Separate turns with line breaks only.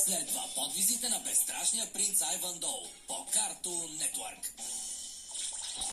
Следва подвизите на безстрашния принц Айвандол по Cartoon Network.